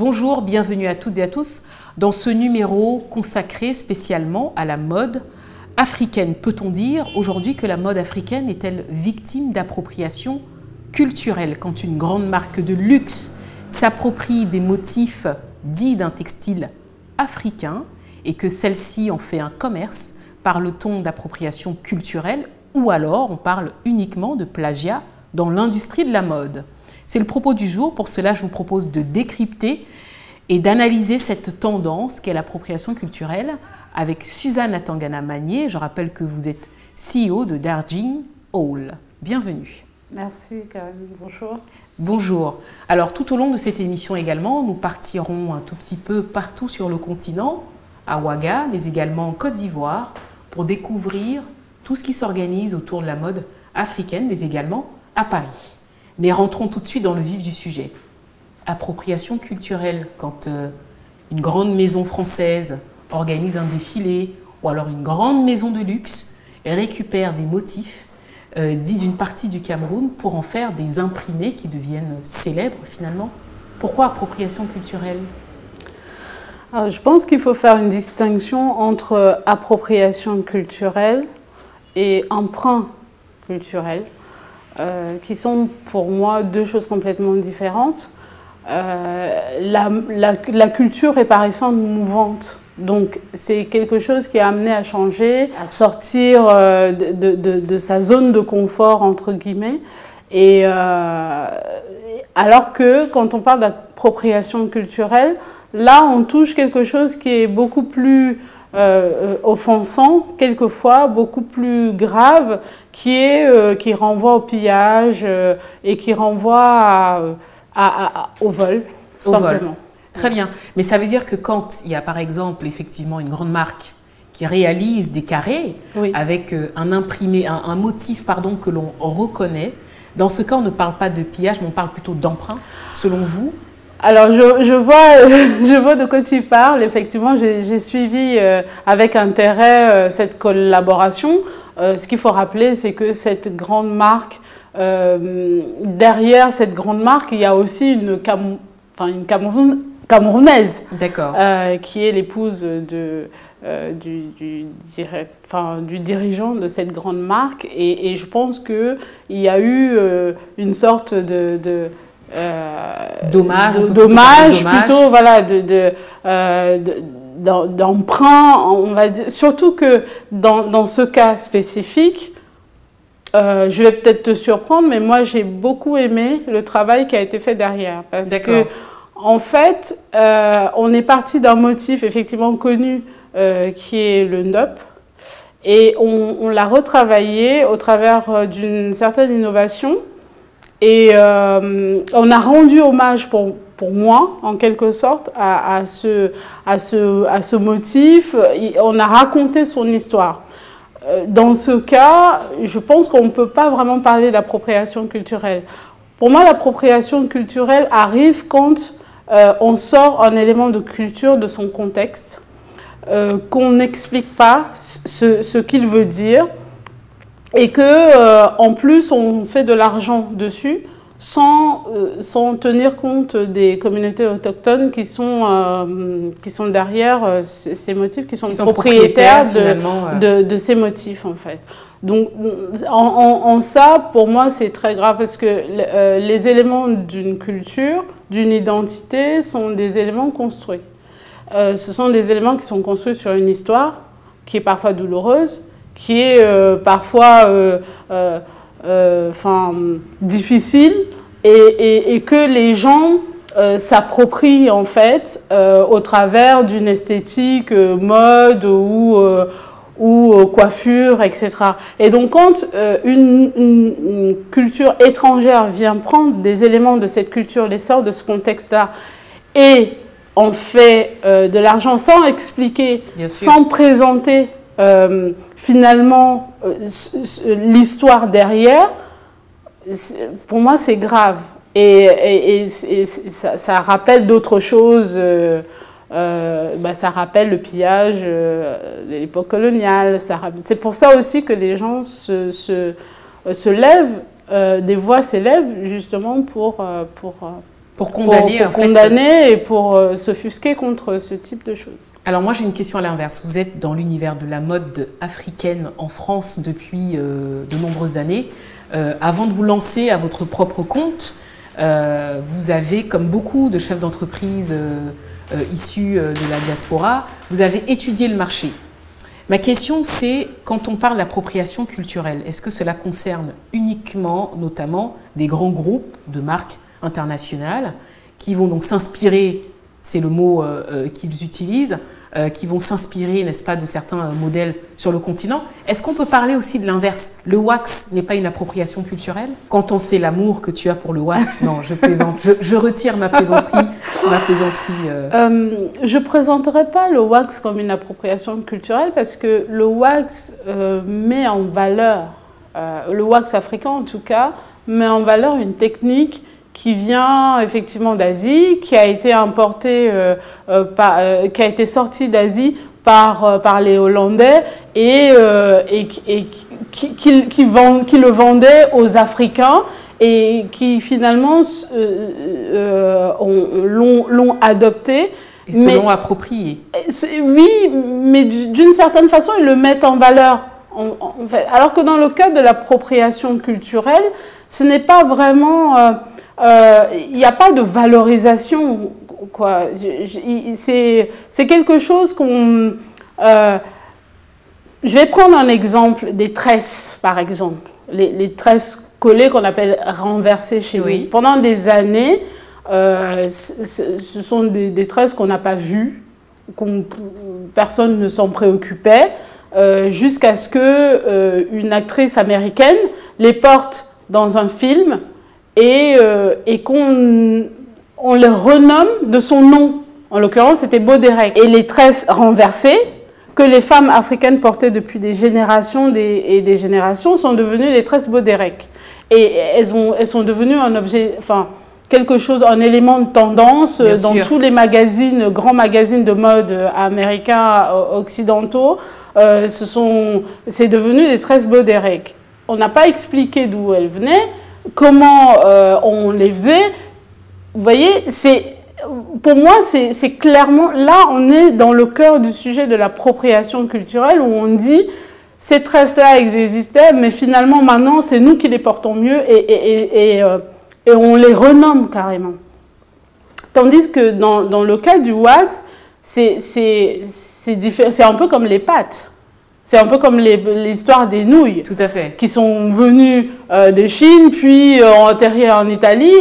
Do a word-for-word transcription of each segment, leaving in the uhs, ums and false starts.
Bonjour, bienvenue à toutes et à tous dans ce numéro consacré spécialement à la mode africaine. Peut-on dire aujourd'hui que la mode africaine est-elle victime d'appropriation culturelle quand une grande marque de luxe s'approprie des motifs dits d'un textile africain et que celle-ci en fait un commerce? Parle-t-on d'appropriation culturelle ou alors on parle uniquement de plagiat dans l'industrie de la mode? C'est le propos du jour. Pour cela, je vous propose de décrypter et d'analyser cette tendance qu'est l'appropriation culturelle avec Suzanne Atangana-Magnier. Je rappelle que vous êtes C E O de Darjeeling Hall. Bienvenue. Merci Karen, bonjour. Bonjour. Alors tout au long de cette émission également, nous partirons un tout petit peu partout sur le continent, à Ouaga, mais également en Côte d'Ivoire, pour découvrir tout ce qui s'organise autour de la mode africaine, mais également à Paris. Mais rentrons tout de suite dans le vif du sujet. Appropriation culturelle, quand euh, une grande maison française organise un défilé, ou alors une grande maison de luxe récupère des motifs euh, dits d'une partie du Cameroun pour en faire des imprimés qui deviennent célèbres finalement. Pourquoi appropriation culturelle? Alors, je pense qu'il faut faire une distinction entre appropriation culturelle et emprunt culturel. Euh, qui sont pour moi deux choses complètement différentes. Euh, la, la, la culture est par essence mouvante, donc c'est quelque chose qui est amené à changer, à sortir euh, de, de, de sa zone de confort entre guillemets. Et euh, alors que quand on parle d'appropriation culturelle, là on touche quelque chose qui est beaucoup plus Euh, offensant, quelquefois beaucoup plus grave, qui, est, euh, qui renvoie au pillage euh, et qui renvoie à, à, à, au vol, au simplement. Vol. Très bien. Mais ça veut dire que quand il y a par exemple effectivement une grande marque qui réalise des carrés oui. avec un imprimé, un, un motif pardon, que l'on reconnaît, dans ce cas on ne parle pas de pillage, mais on parle plutôt d'emprunt, selon vous? Alors, je, je, vois, je vois de quoi tu parles. Effectivement, j'ai suivi euh, avec intérêt euh, cette collaboration. Euh, ce qu'il faut rappeler, c'est que cette grande marque, euh, derrière cette grande marque, il y a aussi une, Cam enfin, une Cameroun Camerounaise euh, qui est l'épouse de, euh, du, du, direct, enfin, du dirigeant de cette grande marque. Et, et je pense qu'il y a eu euh, une sorte de... de Euh, dommage, de, dommage, plutôt, voilà, de, de, euh, d'emprunt, on va dire. Surtout que dans, dans ce cas spécifique, euh, je vais peut-être te surprendre, mais moi j'ai beaucoup aimé le travail qui a été fait derrière. Parce que, en fait, euh, on est parti d'un motif effectivement connu euh, qui est le N O P. Et on, on l'a retravaillé au travers d'une certaine innovation. Et euh, on a rendu hommage pour, pour moi, en quelque sorte, à, à, ce, à, ce, à ce motif. On a raconté son histoire. Dans ce cas, je pense qu'on ne peut pas vraiment parler d'appropriation culturelle. Pour moi, l'appropriation culturelle arrive quand euh, on sort un élément de culture de son contexte, euh, qu'on n'explique pas ce, ce qu'il veut dire, et que euh, en plus on fait de l'argent dessus sans, euh, sans tenir compte des communautés autochtones qui sont, euh, qui sont derrière euh, ces motifs, qui sont, qui sont propriétaires, propriétaires de, euh... de, de ces motifs en fait. Donc en, en, en ça, pour moi, c'est très grave parce que euh, les éléments d'une culture, d'une identité sont des éléments construits. Euh, ce sont des éléments qui sont construits sur une histoire qui est parfois douloureuse, qui est euh, parfois euh, euh, euh, enfin, difficile et, et, et que les gens euh, s'approprient en fait euh, au travers d'une esthétique euh, mode ou, euh, ou euh, coiffure, et cetera. Et donc quand euh, une, une, une culture étrangère vient prendre des éléments de cette culture, les sort de ce contexte-là et en fait euh, de l'argent sans expliquer, sans présenter Euh, finalement euh, l'histoire derrière, pour moi c'est grave et, et, et, et ça, ça rappelle d'autres choses, euh, euh, bah, ça rappelle le pillage euh, de l'époque coloniale. C'est pour ça aussi que les gens se, se, se lèvent, euh, des voix s'élèvent justement pour, euh, pour, Pour condamner, pour, pour en condamner fait... et pour euh, s'offusquer contre ce type de choses. Alors moi j'ai une question à l'inverse. Vous êtes dans l'univers de la mode africaine en France depuis euh, de nombreuses années. Euh, avant de vous lancer à votre propre compte, euh, vous avez, comme beaucoup de chefs d'entreprise euh, euh, issus de la diaspora, vous avez étudié le marché. Ma question c'est, quand on parle d'appropriation culturelle, est-ce que cela concerne uniquement, notamment, des grands groupes de marques internationales qui vont donc s'inspirer, c'est le mot euh, qu'ils utilisent, euh, qui vont s'inspirer, n'est-ce pas, de certains euh, modèles sur le continent. Est-ce qu'on peut parler aussi de l'inverse? Le wax n'est pas une appropriation culturelle? Quand on sait l'amour que tu as pour le wax, non, je plaisante, je, je retire ma plaisanterie. ma plaisanterie euh... Euh, je ne présenterai pas le wax comme une appropriation culturelle parce que le wax euh, met en valeur, euh, le wax africain en tout cas, met en valeur une technique qui vient effectivement d'Asie, qui a été importée, euh, euh, par, euh, qui a été sortie d'Asie par, euh, par les Hollandais et, euh, et, et qui, qui, qui, vend, qui le vendaient aux Africains et qui finalement euh, euh, l'ont adopté. Et se l'ont approprié. Oui, mais d'une certaine façon, ils le mettent en valeur. En, en fait. Alors que dans le cas de l'appropriation culturelle, ce n'est pas vraiment... Euh, il euh, n'y a pas de valorisation, quoi. C'est quelque chose qu'on... Euh, je vais prendre un exemple des tresses, par exemple. Les, les tresses collées qu'on appelle renversées chez oui. nous. Pendant des années, euh, ce sont des, des tresses qu'on n'a pas vues, qu'on, personne ne s'en préoccupait, euh, jusqu'à ce qu'une euh, actrice américaine les porte dans un film et, euh, et qu'on on les renomme de son nom. En l'occurrence, c'était Baudérec. Et les tresses renversées, que les femmes africaines portaient depuis des générations des, et des générations, sont devenues les tresses Baudérec. Et elles, ont, elles sont devenues un objet, enfin, quelque chose, un élément de tendance Bien dans sûr. tous les magazines, grands magazines de mode américains, occidentaux. Euh, ce sont, c'est devenu des tresses Baudérec. On n'a pas expliqué d'où elles venaient, comment euh, on les faisait. Vous voyez, c'est, pour moi, c'est clairement, là, on est dans le cœur du sujet de l'appropriation culturelle où on dit, ces tresses-là existaient, mais finalement, maintenant, c'est nous qui les portons mieux et, et, et, et, euh, et on les renomme carrément. Tandis que dans, dans le cas du wax, c'est un peu comme les pâtes. C'est un peu comme l'histoire des nouilles. Tout à fait. Qui sont venues euh, de Chine, puis euh, atterri en Italie.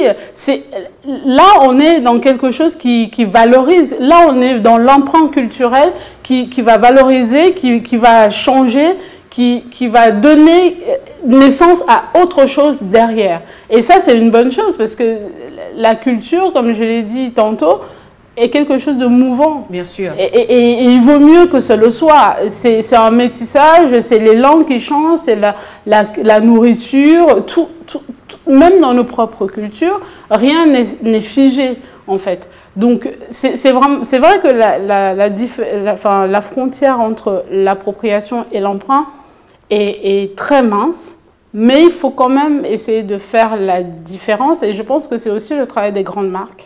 Là, on est dans quelque chose qui, qui valorise. Là, on est dans l'empreinte culturelle qui, qui va valoriser, qui, qui va changer, qui, qui va donner naissance à autre chose derrière. Et ça, c'est une bonne chose parce que la culture, comme je l'ai dit tantôt, est quelque chose de mouvant. Bien sûr. Et, et, et il vaut mieux que ce le soit. C'est un métissage, c'est les langues qui changent, c'est la, la, la nourriture, tout, tout, tout, même dans nos propres cultures, rien n'est figé en fait. Donc c'est vrai que la, la, la, la, enfin, la frontière entre l'appropriation et l'emprunt est, est très mince, mais il faut quand même essayer de faire la différence et je pense que c'est aussi le travail des grandes marques.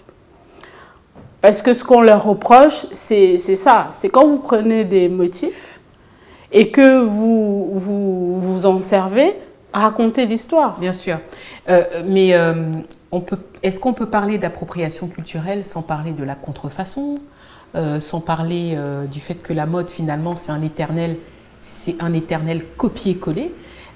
Parce que ce qu'on leur reproche, c'est ça. C'est quand vous prenez des motifs et que vous vous, vous en servez, raconter l'histoire. Bien sûr. Euh, mais euh, est-ce qu'on peut parler d'appropriation culturelle sans parler de la contrefaçon, euh, sans parler euh, du fait que la mode, finalement, c'est un éternel, c'est un éternel copier-coller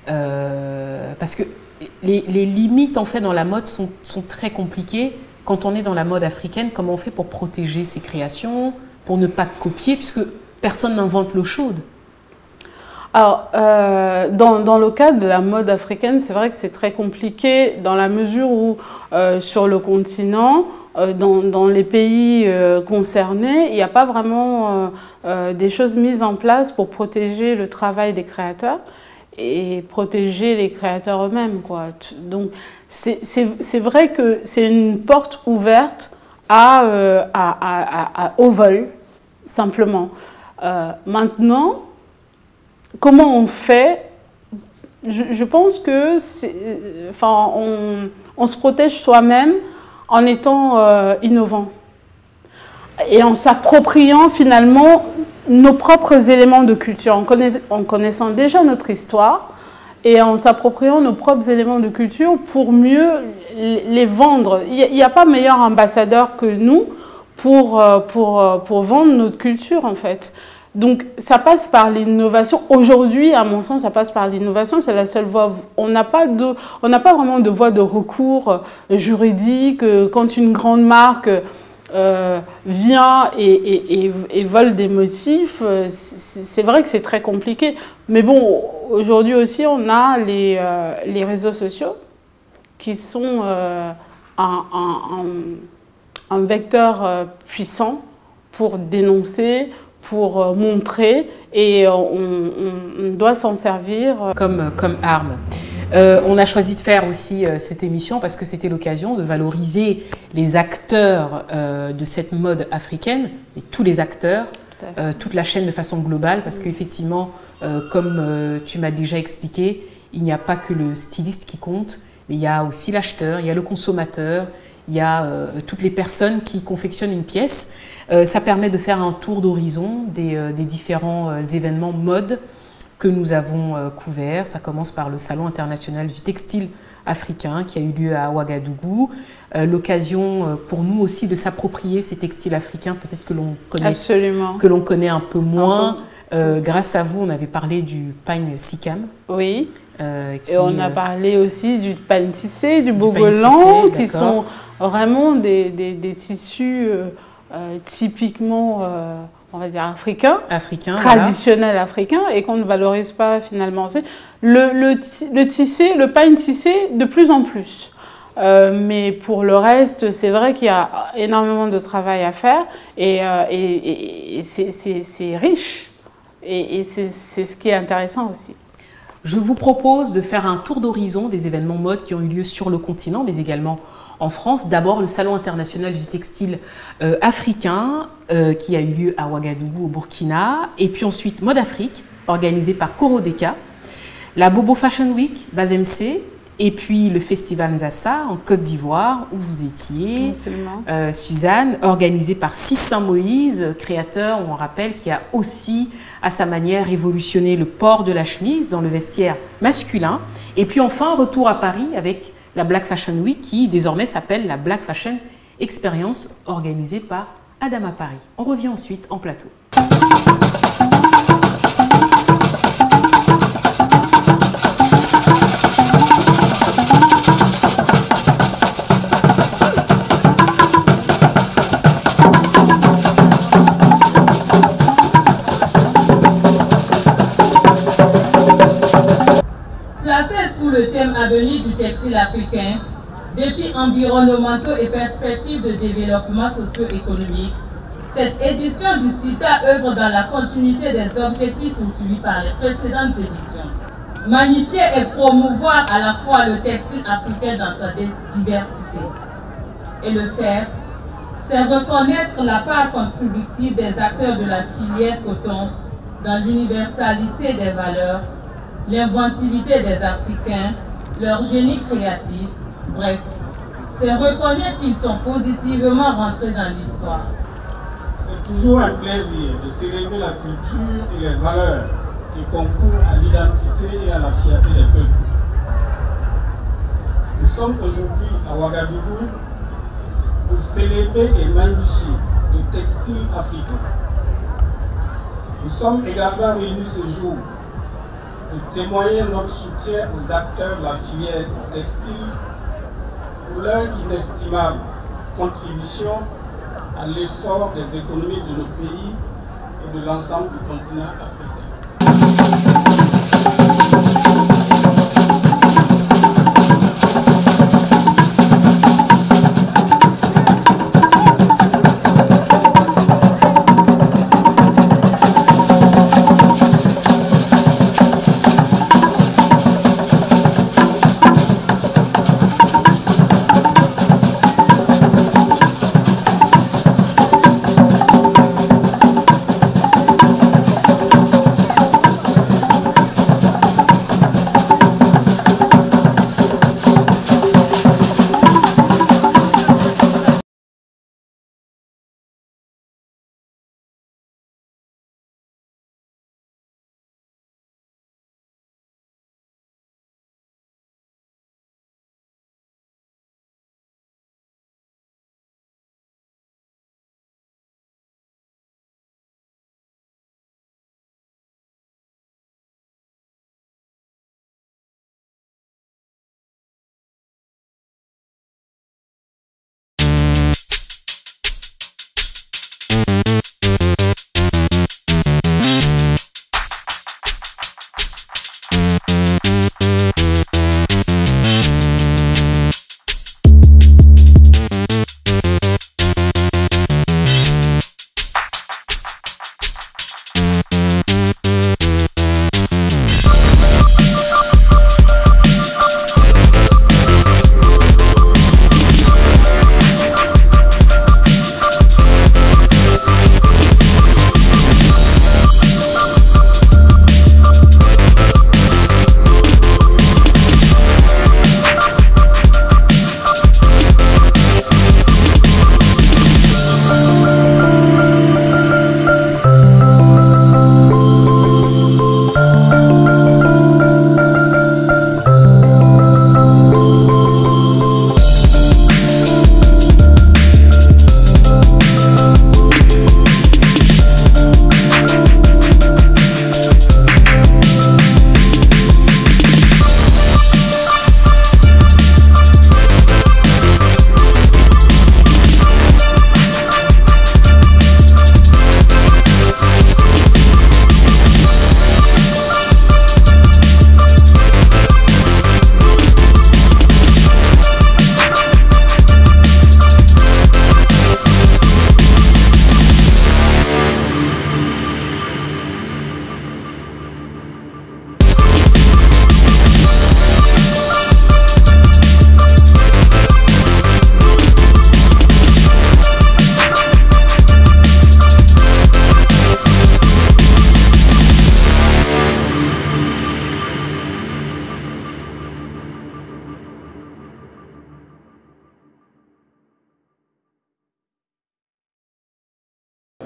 euh, parce que les, les limites, en fait, dans la mode sont, sont très compliquées. Quand on est dans la mode africaine, comment on fait pour protéger ses créations, pour ne pas copier, puisque personne n'invente l'eau chaude? Alors, euh, dans, dans le cas de la mode africaine, c'est vrai que c'est très compliqué dans la mesure où, euh, sur le continent, euh, dans, dans les pays euh, concernés, il n'y a pas vraiment euh, euh, des choses mises en place pour protéger le travail des créateurs et protéger les créateurs eux-mêmes, quoi. Donc, c'est vrai que c'est une porte ouverte à, euh, à, à, à, au vol, simplement. Euh, maintenant, comment on fait? je, je pense que, enfin, on, on se protège soi-même en étant euh, innovant et en s'appropriant finalement nos propres éléments de culture, en, connaiss en connaissant déjà notre histoire et en s'appropriant nos propres éléments de culture pour mieux les vendre. Il n'y a, a pas meilleur ambassadeur que nous pour, pour, pour vendre notre culture en fait. Donc ça passe par l'innovation. Aujourd'hui, à mon sens, ça passe par l'innovation. C'est la seule voie. On n'a pas de, on n'a pas vraiment de voie de recours juridique. Quand une grande marque euh, vient et, et, et, et vole des motifs, c'est vrai que c'est très compliqué. Mais bon, aujourd'hui aussi, on a les, euh, les réseaux sociaux qui sont euh, un, un, un vecteur euh, puissant pour dénoncer, pour montrer, et on, on, on doit s'en servir. Comme, comme arme. Euh, on a choisi de faire aussi euh, cette émission parce que c'était l'occasion de valoriser les acteurs euh, de cette mode africaine, et tous les acteurs, euh, toute la chaîne de façon globale, parce qu'effectivement, euh, comme euh, tu m'as déjà expliqué, il n'y a pas que le styliste qui compte, mais il y a aussi l'acheteur, il y a le consommateur, il y a euh, toutes les personnes qui confectionnent une pièce. Euh, ça permet de faire un tour d'horizon des, euh, des différents euh, événements mode que nous avons euh, couverts. Ça commence par le Salon international du textile africain qui a eu lieu à Ouagadougou. Euh, L'occasion euh, pour nous aussi de s'approprier ces textiles africains, peut-être que l'on connaît, que l'on connaît un peu moins. Euh, grâce à vous, on avait parlé du pagne Sikam. Oui. Euh, qui, et on a euh, parlé aussi du pagne tissé, du bogolan, qui sont vraiment des, des, des tissus euh, euh, typiquement, euh, on va dire, africains, Africain, traditionnels voilà. africains, et qu'on ne valorise pas finalement. Le, le, le tissé, le pagne tissé, de plus en plus. Euh, mais pour le reste, c'est vrai qu'il y a énormément de travail à faire, et, euh, et, et, et c'est riche, et, et c'est ce qui est intéressant aussi. Je vous propose de faire un tour d'horizon des événements mode qui ont eu lieu sur le continent, mais également en France. D'abord, le Salon international du textile euh, africain euh, qui a eu lieu à Ouagadougou, au Burkina. Et puis ensuite, Mode Afrique, organisé par Corodeka. La Bobo Fashion Week, Bazemc. Et puis le Festival Nzassa en Côte d'Ivoire, où vous étiez, euh, Suzanne, organisé par Sis Saint-Moïse, créateur, on rappelle, qui a aussi, à sa manière, révolutionné le port de la chemise dans le vestiaire masculin. Et puis enfin, retour à Paris avec la Black Fashion Week, qui désormais s'appelle la Black Fashion Experience, organisée par Adama Paris. On revient ensuite en plateau. Le thème à venir du textile africain, défis environnementaux et perspectives de développement socio-économique, cette édition du CITA œuvre dans la continuité des objectifs poursuivis par les précédentes éditions. Magnifier et promouvoir à la fois le textile africain dans sa diversité. Et le faire, c'est reconnaître la part contributive des acteurs de la filière coton dans l'universalité des valeurs, l'inventivité des Africains, leur génie créatif, bref, c'est reconnaître qu'ils sont positivement rentrés dans l'histoire. C'est toujours un plaisir de célébrer la culture et les valeurs qui concourent à l'identité et à la fierté des peuples. Nous sommes aujourd'hui à Ouagadougou pour célébrer et magnifier le textile africain. Nous sommes également réunis ce jour pour témoigner notre soutien aux acteurs de la filière du textile pour leur inestimable contribution à l'essor des économies de nos pays et de l'ensemble du continent africain.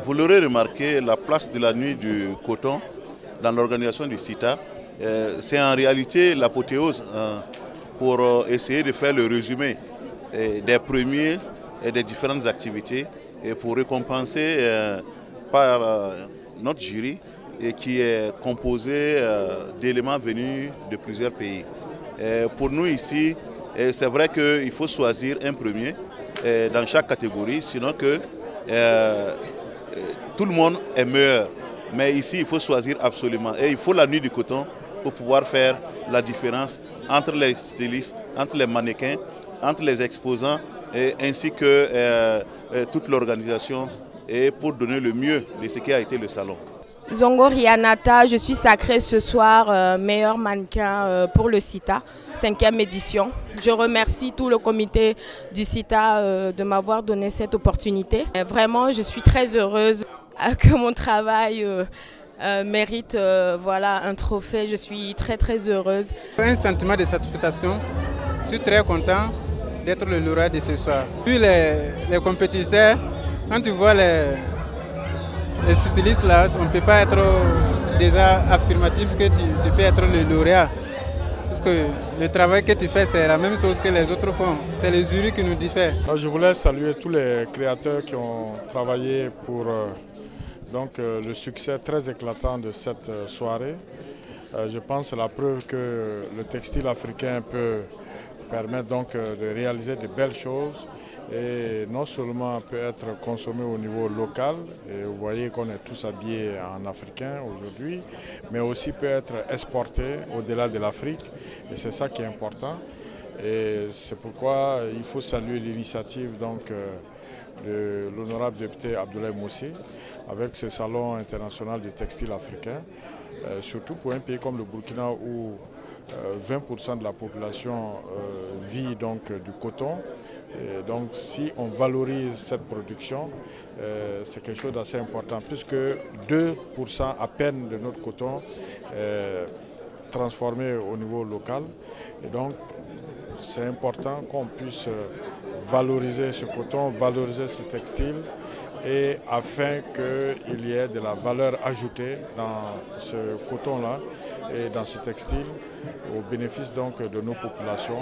vous l'aurez remarqué, la place de la nuit du coton dans l'organisation du CITA, euh, c'est en réalité l'apothéose hein, pour euh, essayer de faire le résumé euh, des premiers et des différentes activités et pour récompenser euh, par euh, notre jury et qui est composé euh, d'éléments venus de plusieurs pays. Et pour nous ici, c'est vrai qu'il faut choisir un premier euh, dans chaque catégorie, sinon que euh, tout le monde est meilleur. Mais ici, il faut choisir absolument. Et il faut la nuit du coton pour pouvoir faire la différence entre les stylistes, entre les mannequins, entre les exposants, et ainsi que euh, toute l'organisation, et pour donner le mieux de ce qui a été le salon. Zongo Rianata, je suis sacrée ce soir euh, meilleur mannequin euh, pour le CITA, cinquième édition. Je remercie tout le comité du CITA euh, de m'avoir donné cette opportunité. Et vraiment, je suis très heureuse euh, que mon travail euh, euh, mérite euh, voilà, un trophée. Je suis très très heureuse. Un sentiment de satisfaction. Je suis très content d'être le lauréat de ce soir. Vu les, les compétiteurs, quand tu vois les... Les stylistes là, on ne peut pas être déjà affirmatif que tu, tu peux être le lauréat. Parce que le travail que tu fais, c'est la même chose que les autres font. C'est les jurys qui nous diffèrent. Je voulais saluer tous les créateurs qui ont travaillé pour euh, donc, euh, le succès très éclatant de cette euh, soirée. Euh, je pense que c'est la preuve que le textile africain peut permettre donc, euh, de réaliser de belles choses. Et non seulement peut être consommé au niveau local, et vous voyez qu'on est tous habillés en africain aujourd'hui, mais aussi peut être exporté au-delà de l'Afrique, et c'est ça qui est important. Et c'est pourquoi il faut saluer l'initiative donc de l'honorable député Abdoulaye Moussi avec ce salon international du textile africain, euh, surtout pour un pays comme le Burkina où euh, vingt pour cent de la population euh, vit donc du coton. Et donc si on valorise cette production, euh, c'est quelque chose d'assez important puisque deux pour cent à peine de notre coton est transformé au niveau local. Et donc c'est important qu'on puisse valoriser ce coton, valoriser ce textile et afin qu'il y ait de la valeur ajoutée dans ce coton-là et dans ce textile au bénéfice donc de nos populations.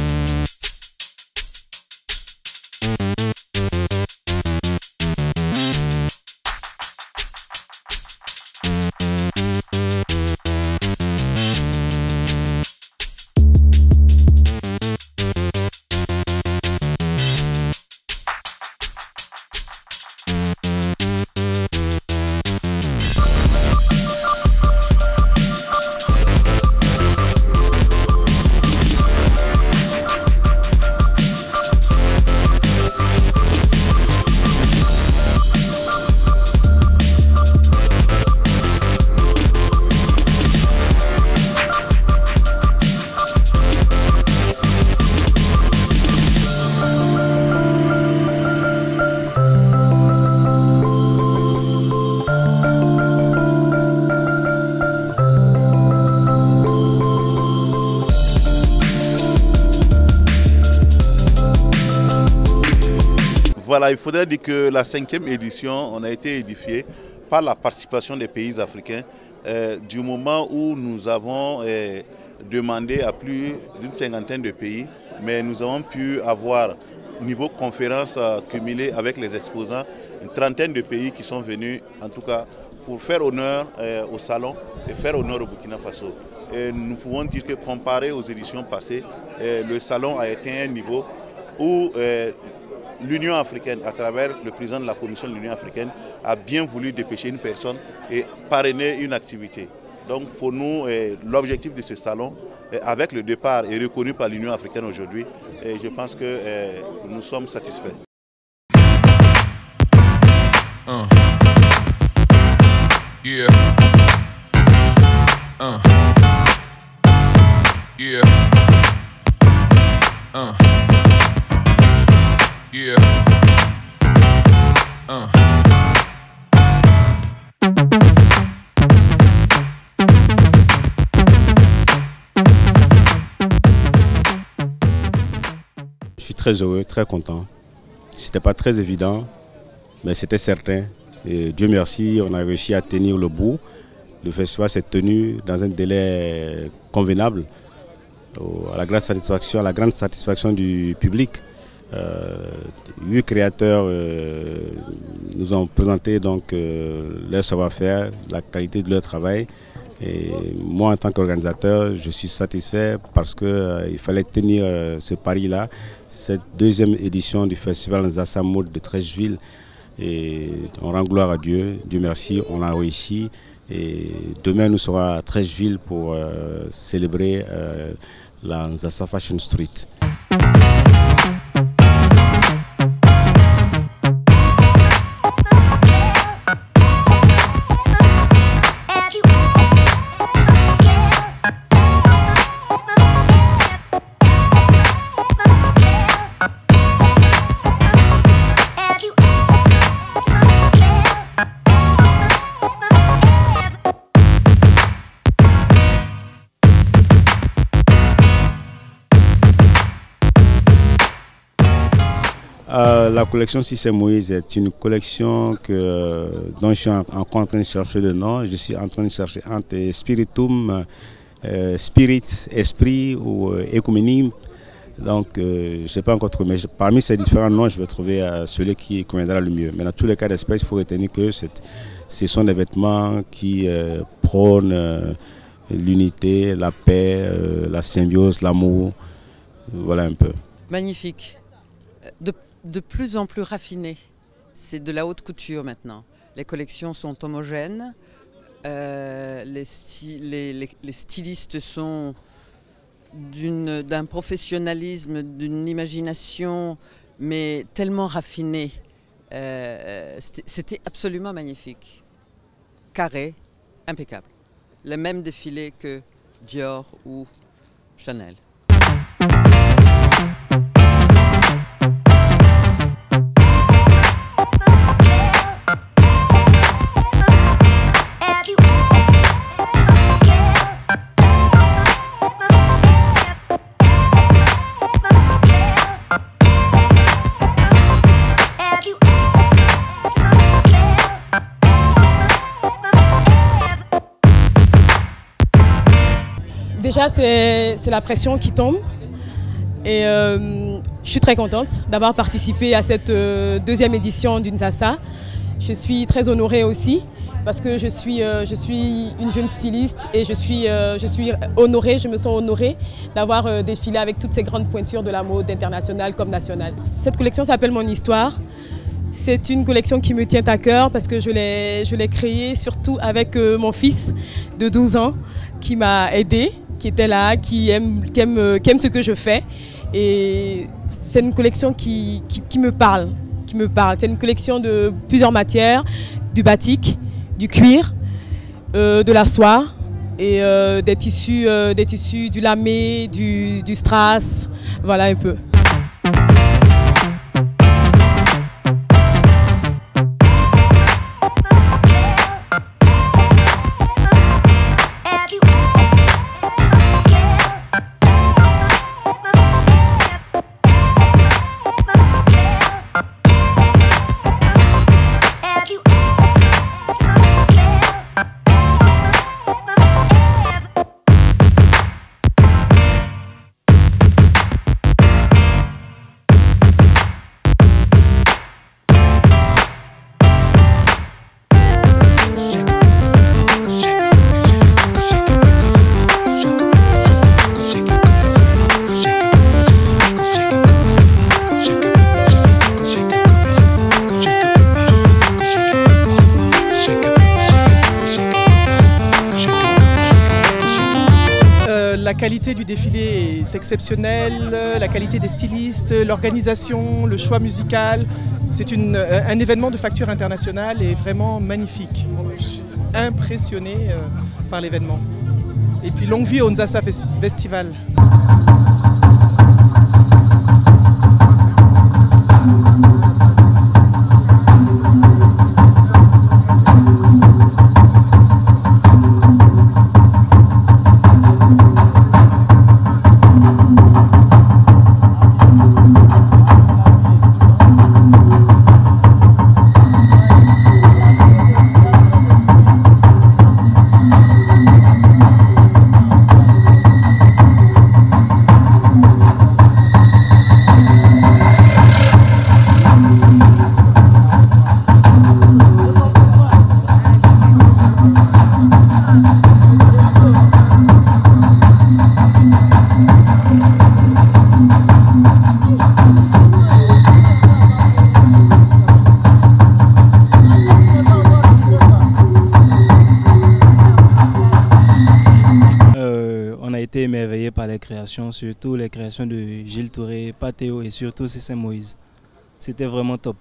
Voilà, il faudrait dire que la cinquième édition, on a été édifié par la participation des pays africains euh, du moment où nous avons euh, demandé à plus d'une cinquantaine de pays, mais nous avons pu avoir, niveau conférence euh, cumulée avec les exposants, une trentaine de pays qui sont venus, en tout cas, pour faire honneur euh, au salon et faire honneur au Burkina Faso. Et nous pouvons dire que comparé aux éditions passées, euh, le salon a atteint un niveau où euh, l'Union africaine, à travers le président de la Commission de l'Union africaine, a bien voulu dépêcher une personne et parrainer une activité. Donc pour nous, eh, l'objectif de ce salon, eh, avec le départ, est reconnu par l'Union africaine aujourd'hui et je pense que eh, nous sommes satisfaits. Uh. Yeah. Uh. Yeah. Uh. Yeah. Uh. Je suis très heureux, très content. C'était pas très évident, mais c'était certain Et Dieu merci, on a réussi à tenir le bout. Le festival s'est tenu dans un délai convenable, à la grande satisfaction, à la grande satisfaction du public. Euh, huit créateurs euh, nous ont présenté donc euh, leur savoir-faire, la qualité de leur travail. Et moi, en tant qu'organisateur, je suis satisfait parce qu'il euh, fallait tenir euh, ce pari-là, cette deuxième édition du festival Nzassa Mode de Treichville. Et on rend gloire à Dieu, Dieu merci, on a réussi. Et demain, nous serons à Treichville pour euh, célébrer euh, la Nzassa Fashion Street. Euh, la collection Si c'est Moïse est une collection que, dont je suis en, en train de chercher le nom. Je suis en train de chercher entre spiritum, euh, spirit, esprit ou euh, écuménisme. Donc euh, je ne sais pas encore trouver, mais je, parmi ces différents noms, je vais trouver euh, celui qui conviendra le mieux. Mais dans tous les cas d'espèce, il faut retenir que ce sont des vêtements qui euh, prônent euh, l'unité, la paix, euh, la symbiose, l'amour. Voilà un peu. Magnifique. De de plus en plus raffiné. C'est de la haute couture maintenant. Les collections sont homogènes, euh, les, sti les, les, les stylistes sont d'un professionnalisme, d'une imagination, mais tellement raffiné. Euh, C'était absolument magnifique. Carré, impeccable. Le même défilé que Dior ou Chanel. Déjà, c'est la pression qui tombe et euh, je suis très contente d'avoir participé à cette euh, deuxième édition du Nzassa. Je suis très honorée aussi parce que je suis, euh, je suis une jeune styliste et je suis, euh, je suis honorée, je me sens honorée d'avoir euh, défilé avec toutes ces grandes pointures de la mode internationale comme nationale. Cette collection s'appelle Mon Histoire. C'est une collection qui me tient à cœur parce que je l'ai créée surtout avec euh, mon fils de douze ans qui m'a aidée, qui était là, qui aime, qui aime, qui aime ce que je fais. Et c'est une collection qui, qui, qui me parle. Qui me parle. C'est une collection de plusieurs matières, du batik, du cuir, euh, de la soie et euh, des, tissus, euh, des tissus, du lamé, du, du strass, voilà un peu. La qualité du défilé est exceptionnelle, la qualité des stylistes, l'organisation, le choix musical. C'est un événement de facture internationale et vraiment magnifique. Je suis impressionné par l'événement. Et puis longue vie au Nzassa Festival. été émerveillé par les créations, surtout les créations de Gilles Touré, Pathéo et surtout Cécile Moïse. C'était vraiment top.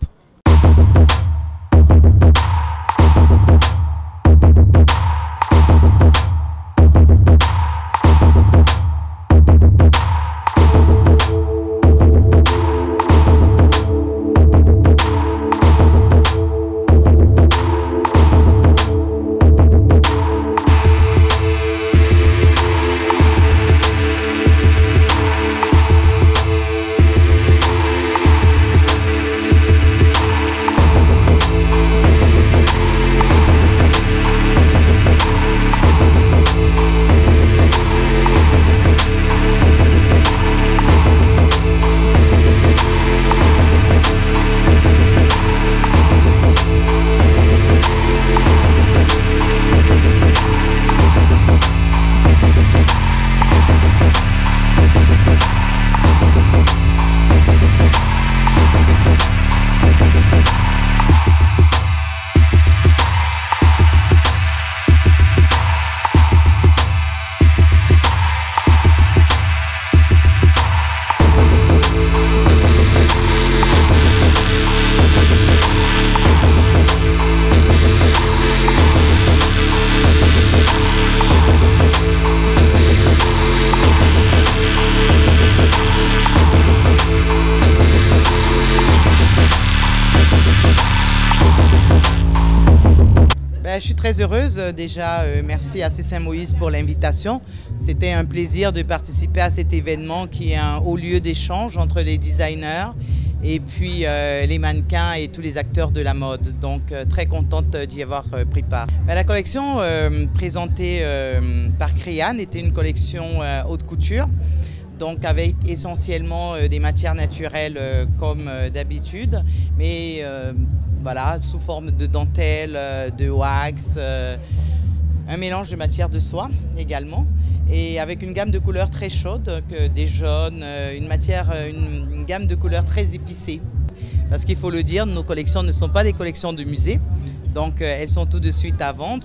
Je suis très heureuse. Déjà, euh, merci à Cécile Moïse pour l'invitation. C'était un plaisir de participer à cet événement qui est un haut lieu d'échange entre les designers et puis euh, les mannequins et tous les acteurs de la mode. Donc, euh, très contente d'y avoir euh, pris part. Ben, la collection euh, présentée euh, par Créane était une collection euh, haute couture, donc avec essentiellement euh, des matières naturelles euh, comme euh, d'habitude, mais euh, voilà, sous forme de dentelle, de wax, euh, un mélange de matières de soie également, et avec une gamme de couleurs très chaude, que des jaunes, une matière, une, une gamme de couleurs très épicée. Parce qu'il faut le dire, nos collections ne sont pas des collections de musée, donc euh, elles sont tout de suite à vendre.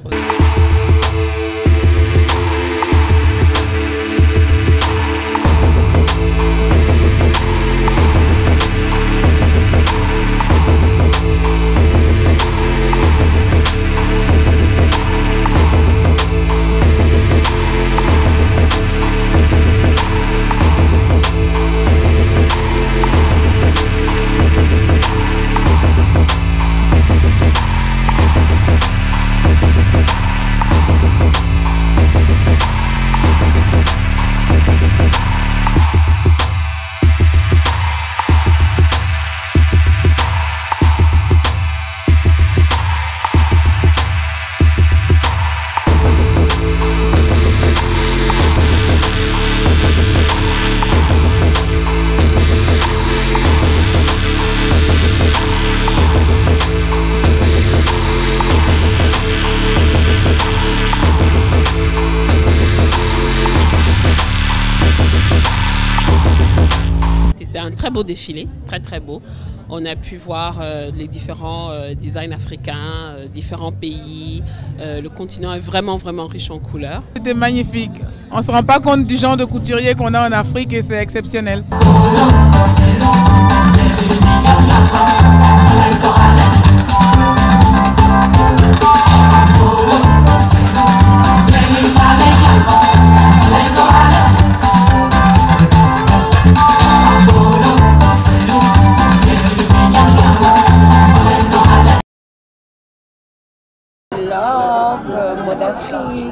C'était un très beau défilé, très très beau. On a pu voir euh, les différents euh, designs africains, euh, différents pays. Euh, le continent est vraiment vraiment riche en couleurs. C'était magnifique. On ne se rend pas compte du genre de couturier qu'on a en Afrique et c'est exceptionnel. Love, mode Afrique.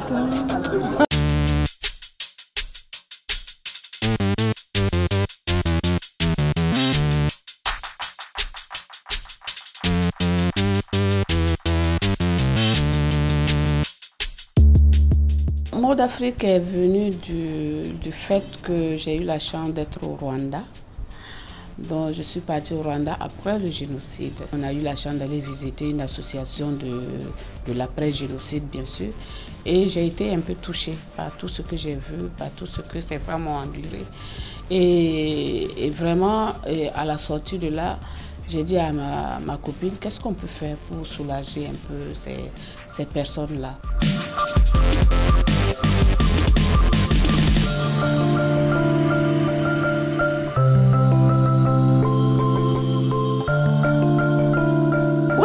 Mode Afrique est venu du, du fait que j'ai eu la chance d'être au Rwanda. Donc, je suis partie au Rwanda après le génocide. On a eu la chance d'aller visiter une association de, de l'après-génocide, bien sûr. Et j'ai été un peu touchée par tout ce que j'ai vu, par tout ce que ces femmes ont enduré. Et, et vraiment, et à la sortie de là, j'ai dit à ma, ma copine, qu'est-ce qu'on peut faire pour soulager un peu ces, ces personnes-là.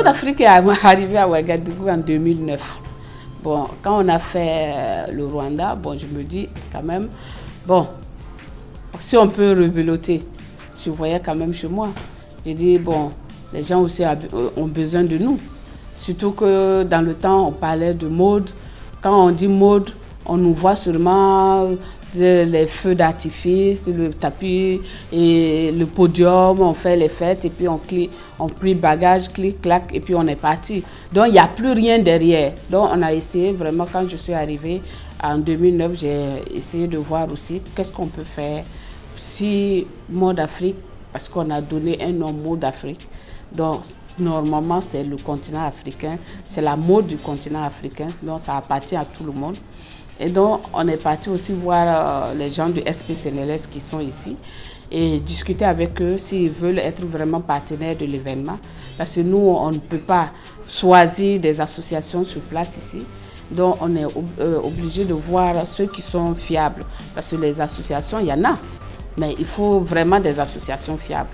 Afrique est arrivé à Ouagadougou en deux mille neuf. Bon, quand on a fait le Rwanda, bon, je me dis quand même, bon, si on peut rebeloter, je voyais quand même chez moi. J'ai dit, bon, les gens aussi ont besoin de nous. Surtout que dans le temps, on parlait de mode. Quand on dit mode, on nous voit seulement les feux d'artifice, le tapis et le podium, on fait les fêtes et puis on clique, on plie bagage, clic, clac et puis on est parti. Donc il n'y a plus rien derrière. Donc on a essayé vraiment, quand je suis arrivée en deux mille neuf, j'ai essayé de voir aussi qu'est-ce qu'on peut faire si Mode Afrique, parce qu'on a donné un nom Mode Afrique. Donc normalement c'est le continent africain, c'est la mode du continent africain, donc ça appartient à tout le monde. Et donc, on est parti aussi voir euh, les gens du S P C N L S qui sont ici et discuter avec eux s'ils veulent être vraiment partenaires de l'événement. Parce que nous, on ne peut pas choisir des associations sur place ici. Donc, on est ob euh, obligé de voir ceux qui sont fiables. Parce que les associations, il y en a. Mais il faut vraiment des associations fiables.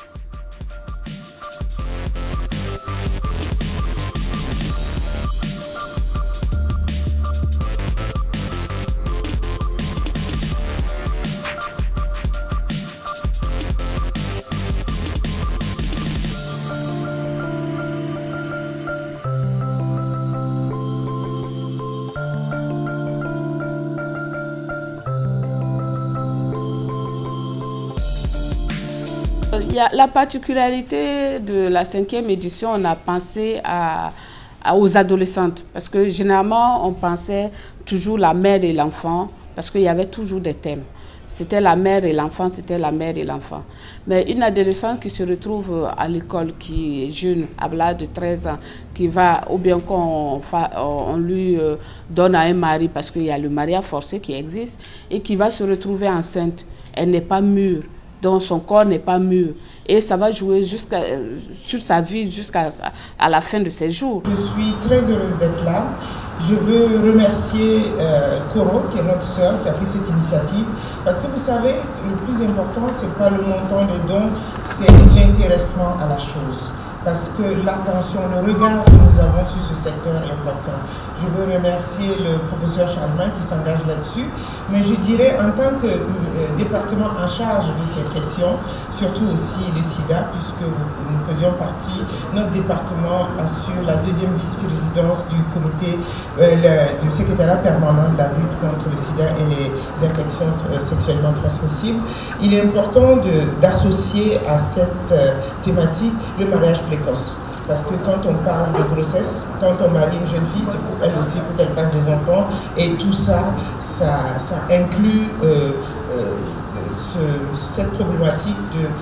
Il y a la particularité de la cinquième édition, on a pensé à, à, aux adolescentes. Parce que généralement, on pensait toujours la mère et l'enfant, parce qu'il y avait toujours des thèmes. C'était la mère et l'enfant, c'était la mère et l'enfant. Mais une adolescente qui se retrouve à l'école, qui est jeune, à l'âge de treize ans, qui va, ou bien qu'on on lui donne à un mari, parce qu'il y a le mariage forcé qui existe, et qui va se retrouver enceinte, elle n'est pas mûre. Donc son corps n'est pas mûr. Et ça va jouer jusqu'à, sur sa vie jusqu'à à la fin de ses jours. Je suis très heureuse d'être là. Je veux remercier euh, Coro, qui est notre sœur, qui a pris cette initiative. Parce que vous savez, le plus important, ce n'est pas le montant de dons, c'est l'intéressement à la chose. Parce que l'attention, le regard que nous avons sur ce secteur est important. Je veux remercier le professeur Charlemagne qui s'engage là-dessus, mais je dirais en tant que euh, département en charge de ces questions, surtout aussi le sida, puisque nous faisions partie, notre département assure la deuxième vice-présidence du comité, euh, le, du secrétariat permanent de la lutte contre le sida et les infections euh, sexuellement transmissibles. Il est important d'associer à cette euh, thématique le mariage précoce. Parce que quand on parle de grossesse, quand on marie une jeune fille, c'est pour elle aussi, pour qu'elle fasse des enfants. Et tout ça, ça, ça inclut euh, euh, ce, cette problématique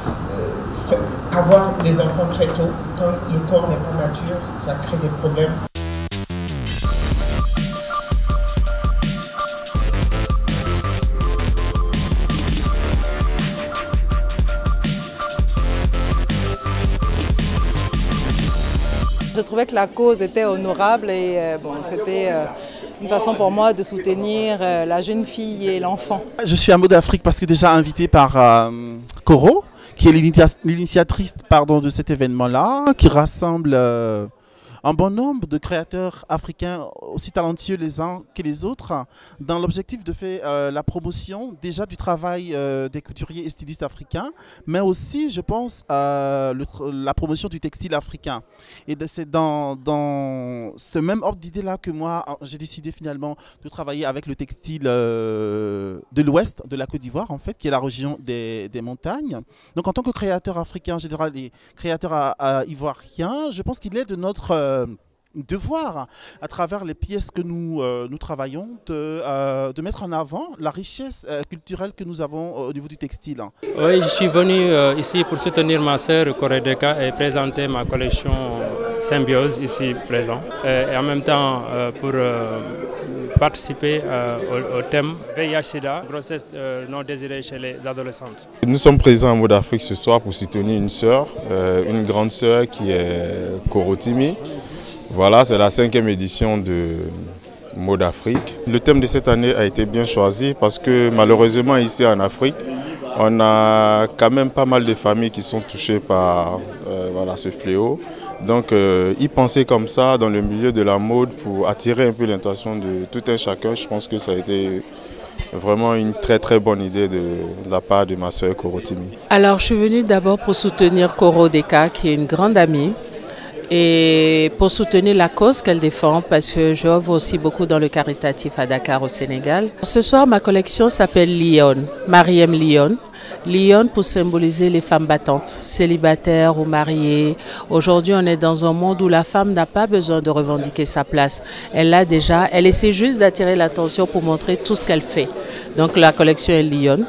de euh, avoir des enfants très tôt. Quand le corps n'est pas mature, ça crée des problèmes. Je trouvais que la cause était honorable et euh, bon, c'était euh, une façon pour moi de soutenir euh, la jeune fille et l'enfant. Je suis à Mode Afrique parce que déjà invité par euh, Coro, qui est l'initiatrice de cet événement-là, qui rassemble euh, un bon nombre de créateurs africains aussi talentueux les uns que les autres, dans l'objectif de faire euh, la promotion déjà du travail euh, des couturiers et stylistes africains, mais aussi, je pense, euh, le, la promotion du textile africain. Et c'est dans, dans ce même ordre d'idée-là que moi, j'ai décidé finalement de travailler avec le textile euh, de l'ouest de la Côte d'Ivoire, en fait, qui est la région des, des montagnes. Donc en tant que créateur africain en général et créateur à, à ivoirien, je pense qu'il est de notre euh, devoir, à travers les pièces que nous, euh, nous travaillons, de, euh, de mettre en avant la richesse euh, culturelle que nous avons euh, au niveau du textile. Oui, je suis venu euh, ici pour soutenir ma sœur Koredeka et présenter ma collection Symbiose ici présent. Et, et en même temps euh, pour euh, participer euh, au, au thème V I H sida, grossesse euh, non désirée chez les adolescentes. Nous sommes présents à Mode Afrique ce soir pour soutenir une sœur, euh, une grande sœur qui est Korotimi. Voilà, c'est la cinquième édition de Mode Afrique. Le thème de cette année a été bien choisi parce que malheureusement ici en Afrique, on a quand même pas mal de familles qui sont touchées par euh, voilà, ce fléau. Donc euh, y penser comme ça dans le milieu de la mode pour attirer un peu l'attention de tout un chacun, je pense que ça a été vraiment une très très bonne idée de, de la part de ma sœur Koro Timi. Alors je suis venue d'abord pour soutenir Koro Deka, qui est une grande amie, et pour soutenir la cause qu'elle défend, parce que je œuvre aussi beaucoup dans le caritatif à Dakar au Sénégal. Ce soir, ma collection s'appelle Lyon, Mariem Lyon. Lyon pour symboliser les femmes battantes, célibataires ou mariées. Aujourd'hui, on est dans un monde où la femme n'a pas besoin de revendiquer sa place. Elle l'a déjà, elle essaie juste d'attirer l'attention pour montrer tout ce qu'elle fait. Donc la collection est Lyon.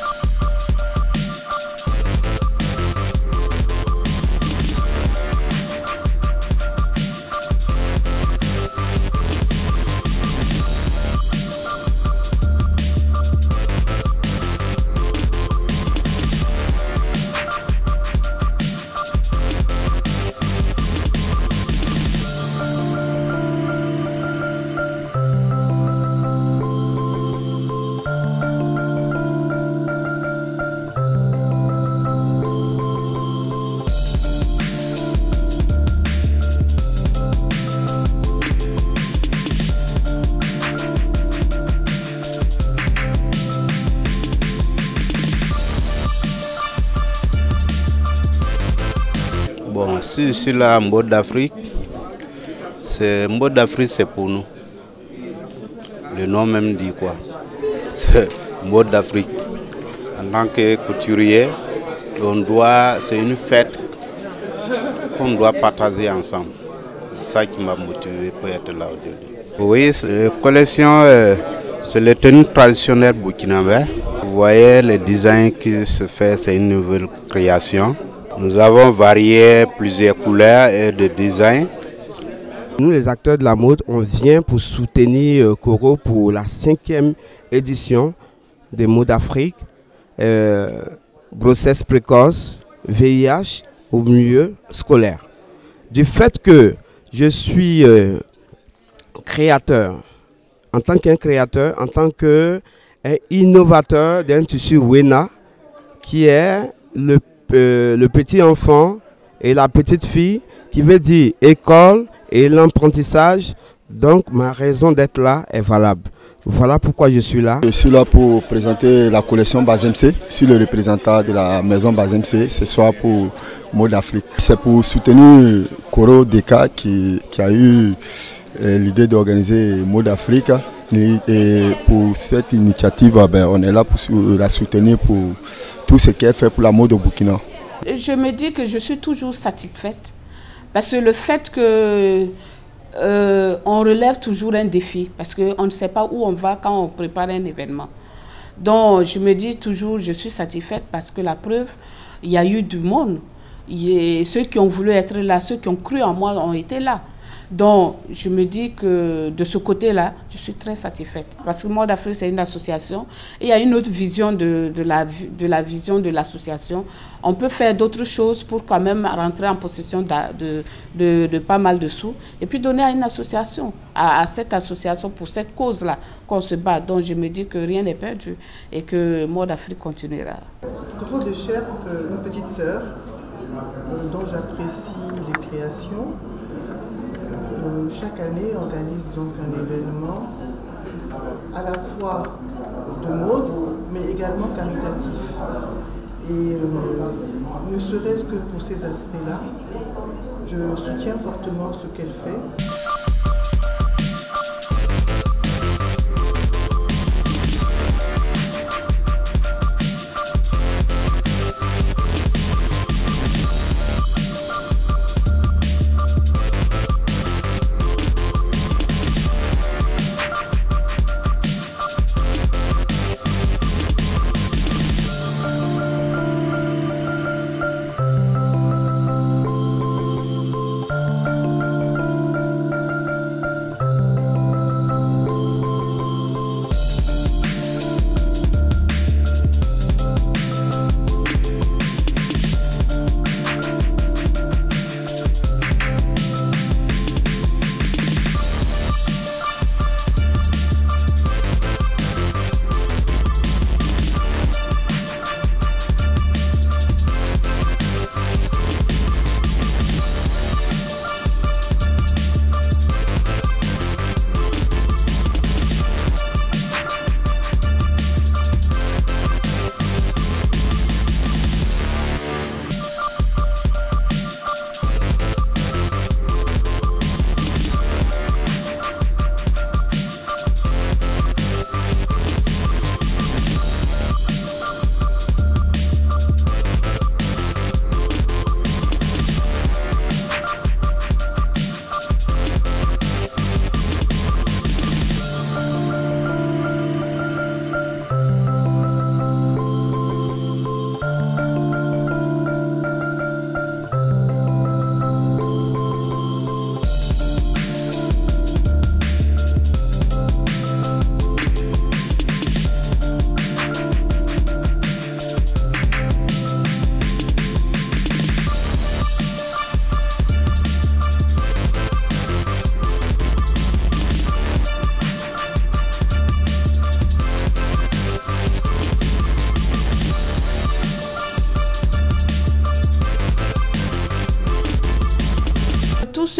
Bon, si je suis là en mode d'Afrique, c'est mode d'Afrique, c'est pour nous. Le nom même dit quoi? C'est mode d'Afrique. En tant que couturier, on doit, c'est une fête qu'on doit partager ensemble. C'est ça qui m'a motivé pour être là aujourd'hui. Oui, la collection, euh, c'est les tenues traditionnelles burkinabées. Vous voyez les designs qui se fait, c'est une nouvelle création. Nous avons varié plusieurs couleurs et de designs. Nous, les acteurs de la mode, on vient pour soutenir Koro pour la cinquième édition des modes d'Afrique. Euh, grossesse précoce, V I H au milieu scolaire. Du fait que je suis euh, créateur, en tant qu'un créateur, en tant qu'innovateur d'un tissu Wena, qui est le Euh, le petit enfant et la petite fille, qui veut dire école et l'apprentissage. Donc ma raison d'être là est valable. Voilà pourquoi je suis là. Je suis là pour présenter la collection Bazemse. Je suis le représentant de la maison Bazemse ce soir pour Mode d'Afrique. C'est pour soutenir Koro Deka qui, qui a eu euh, l'idée d'organiser Mode d'Afrique. Et pour cette initiative, ben, on est là pour la soutenir pour tout ce qu'elle fait pour la mode au Burkina. Je me dis que je suis toujours satisfaite parce que le fait que euh, on relève toujours un défi, parce qu'on ne sait pas où on va quand on prépare un événement. Donc je me dis toujours je suis satisfaite parce que la preuve, il y a eu du monde. Et ceux qui ont voulu être là, ceux qui ont cru en moi ont été là. Donc, je me dis que de ce côté-là, je suis très satisfaite. Parce que Mode d'Afrique, c'est une association. Et il y a une autre vision de, de, la, de la vision de l'association. On peut faire d'autres choses pour quand même rentrer en possession de, de, de, de pas mal de sous. Et puis donner à une association, à, à cette association, pour cette cause-là, qu'on se bat. Donc, je me dis que rien n'est perdu et que Mode d'Afrique continuera. Koro de Chef, une petite sœur, dont j'apprécie les créations. Euh, chaque année organise donc un événement à la fois de mode mais également caritatif. Et euh, ne serait-ce que pour ces aspects-là, je soutiens fortement ce qu'elle fait.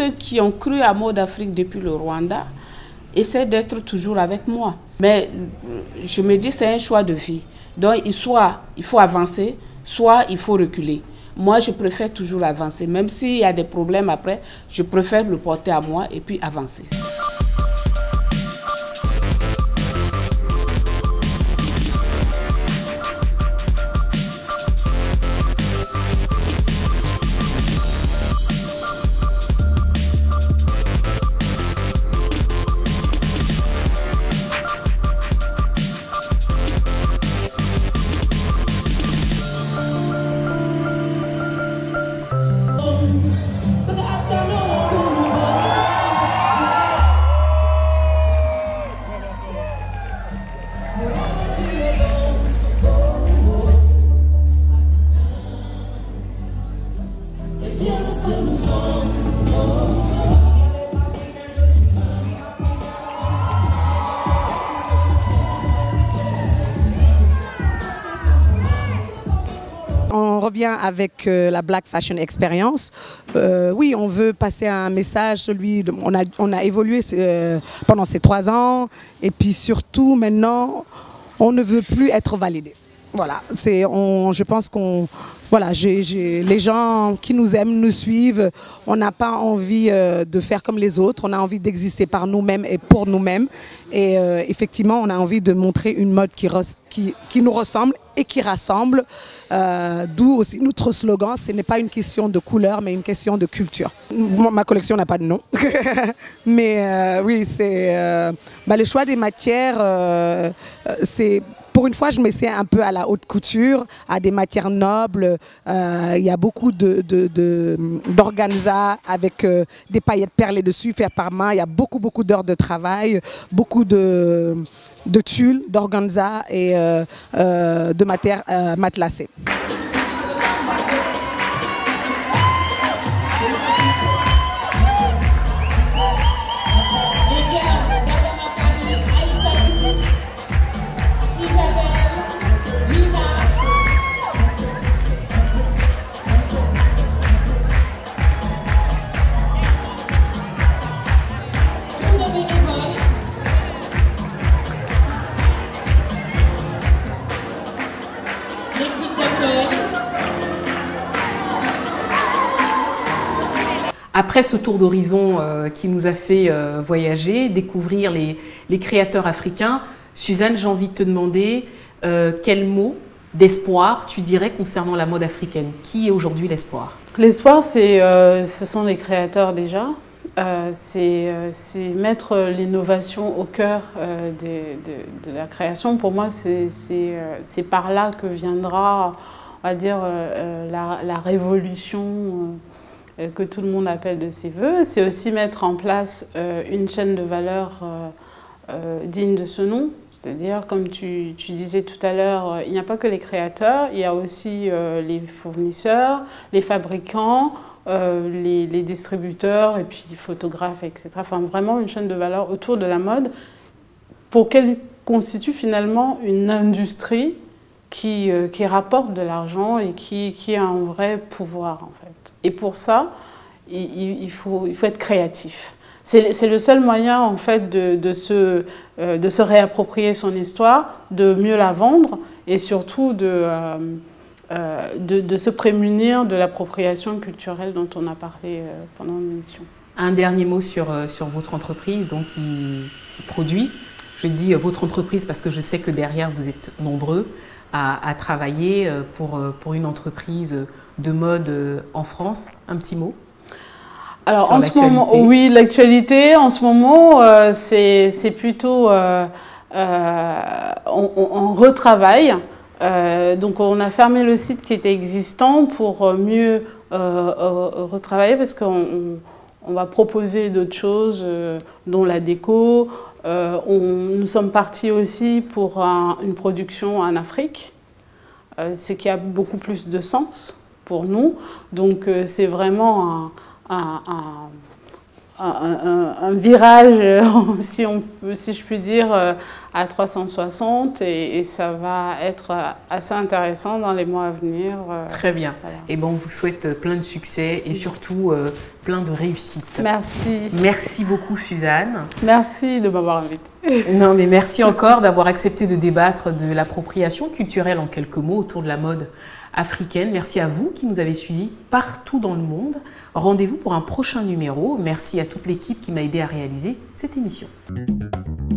ceux qui ont cru à Mode Afrique depuis le Rwanda essaient d'être toujours avec moi. Mais je me dis c'est un choix de vie. Donc soit il faut avancer, soit il faut reculer. Moi, je préfère toujours avancer. Même s'il y a des problèmes après, je préfère le porter à moi et puis avancer. On revient avec euh, la Black Fashion Experience. Euh, oui, on veut passer un message, celui de, on, a, on a évolué euh, pendant ces trois ans et puis surtout maintenant, on ne veut plus être validé. Voilà, c'est, on, je pense qu'on, voilà, j'ai, j'ai, les gens qui nous aiment, nous suivent. On n'a pas envie euh, de faire comme les autres. On a envie d'exister par nous-mêmes et pour nous-mêmes. Et euh, effectivement, on a envie de montrer une mode qui, qui, qui nous ressemble et qui rassemble. Euh, d'où aussi notre slogan, ce n'est pas une question de couleur, mais une question de culture. Ma collection n'a pas de nom. Mais euh, oui, c'est euh, bah, le choix des matières, euh, c'est... Pour une fois, je m'essaie un peu à la haute couture, à des matières nobles. Euh, il y a beaucoup de, de, de, d'organza avec euh, des paillettes perlées dessus, fait par main. Il y a beaucoup, beaucoup d'heures de travail, beaucoup de, de tulle, d'organza et euh, euh, de matières euh, matelassées. Après ce tour d'horizon euh, qui nous a fait euh, voyager, découvrir les, les créateurs africains, Suzanne, j'ai envie de te demander euh, quel mot d'espoir tu dirais concernant la mode africaine. Qui est aujourd'hui l'espoir? L'espoir, c'est, euh, ce sont les créateurs déjà. Euh, c'est, euh, c'est mettre l'innovation au cœur euh, de, de, de la création. Pour moi, c'est, c'est, euh, c'est par là que viendra, on va dire, euh, la, la révolution euh, que tout le monde appelle de ses voeux. C'est aussi mettre en place euh, une chaîne de valeur euh, euh, digne de ce nom. C'est-à-dire, comme tu, tu disais tout à l'heure, il n'y a pas que les créateurs, il y a aussi euh, les fournisseurs, les fabricants, euh, les, les distributeurs et puis les photographes, et cetera. Enfin, vraiment une chaîne de valeur autour de la mode pour qu'elle constitue finalement une industrie qui, euh, qui rapporte de l'argent et qui, qui a un vrai pouvoir, en fait. Et pour ça, il, il, faut, il faut être créatif. C'est le seul moyen, en fait, de, de, se, euh, de se réapproprier son histoire, de mieux la vendre et surtout de, euh, euh, de, de se prémunir de l'appropriation culturelle dont on a parlé euh, pendant l'émission. Un dernier mot sur, sur votre entreprise donc, qui, qui produit. Je dis votre entreprise parce que je sais que derrière, vous êtes nombreux à, à travailler pour, pour une entreprise de mode en France. Un petit mot? Alors en ce moment, oui, l'actualité, en ce moment, euh, c'est plutôt, euh, euh, on, on, on retravaille. Euh, donc on a fermé le site qui était existant pour mieux euh, retravailler parce qu'on on va proposer d'autres choses, euh, dont la déco. Euh, on, nous sommes partis aussi pour un, une production en Afrique, euh, ce qui a beaucoup plus de sens pour nous. Donc euh, c'est vraiment un... Un, un, un, un, un virage, si, on peut, si je puis dire, à trois cent soixante et, et ça va être assez intéressant dans les mois à venir. Très bien. Voilà. Et bon, on vous souhaite plein de succès et surtout euh, plein de réussite. Merci. Merci beaucoup, Suzanne. Merci de m'avoir invitée. Non, mais merci encore d'avoir accepté de débattre de l'appropriation culturelle en quelques mots autour de la mode africaine. Merci à vous qui nous avez suivis partout dans le monde. Rendez-vous pour un prochain numéro. Merci à toute l'équipe qui m'a aidé à réaliser cette émission.